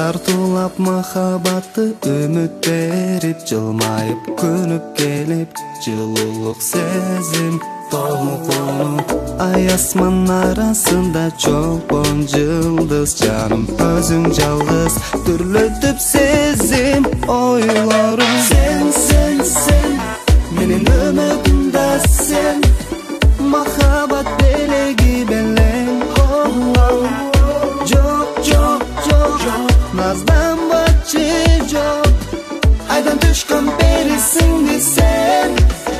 тартуулап махабатты үмүт берип, жылмайып көнүп келип, жылуулук сезим толкуну. Ай асман арасында чолпон жылдыз, жаным өзүң жалгыз дүрлөтүп сезим ойлорум. Sen менин өмүрүмдө сен, махабат белеги белең. Жок, наздан бачы жок, айдан түшкөн перисиңди сен.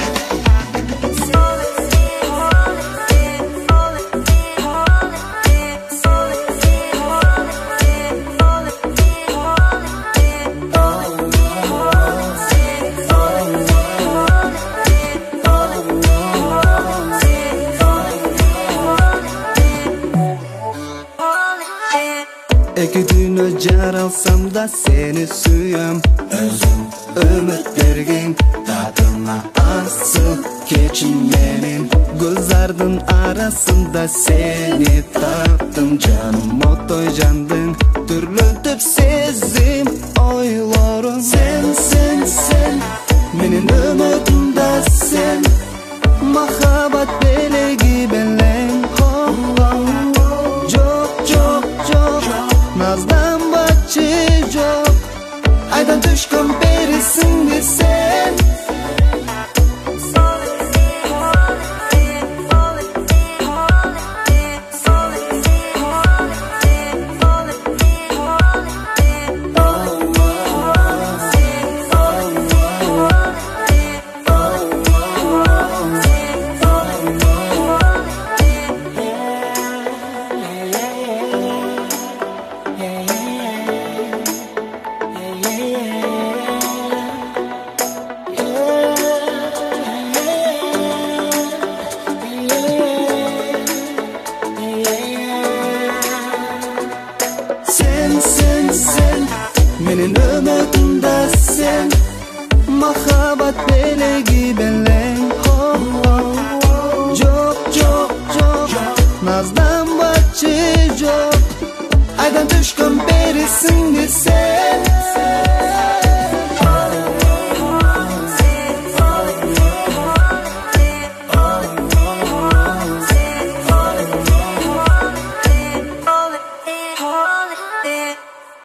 Эки күнө жаралсам да сени сүйөм, өзүң үмүт берген татына асыл кечим менин. Көздөрдүн арасында сени таптым, жаным оттой жандың дүрлөтүп сезим ойлорум. Sen менин өмүрүмдө сен, махабат белеги белең. Жок, наздан бачы жок, айдан түшкөн перисиңди сен. Sen менин өмүрүмдө сен, махабат белеги белең. Жок, наздан бачы жок, айдан түшкөн перисиңди сен.